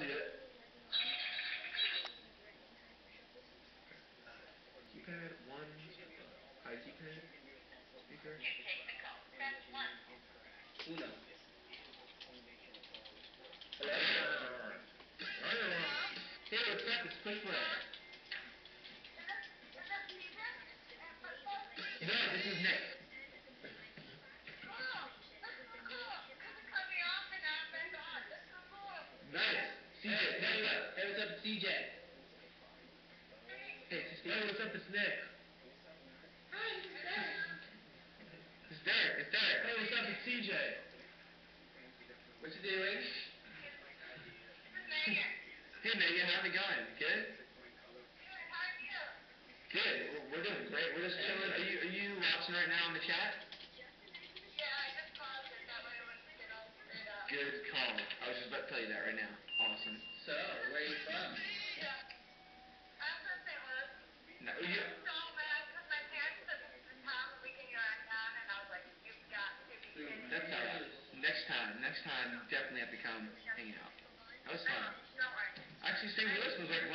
do it. Keypad, one, high keypad, speaker. Uno. Hey, what's up? It's Quick Play. No, this is Nick. Nice. CJ, hey, what's up? It's CJ. Hey, what's up? It's Nick. It's Derek. It's Derek. Hey, what's up? It's CJ. What you doing? Hey, Megan, how's it going? Good? Good. We're doing great. We're just chilling. Are you watching right now in the chat? Good call. I was just about to tell you that right now. Awesome. So, where are you from? No, you, that's alright. Next time, you definitely have to come hang out. That was fun. Actually, St. Louis was like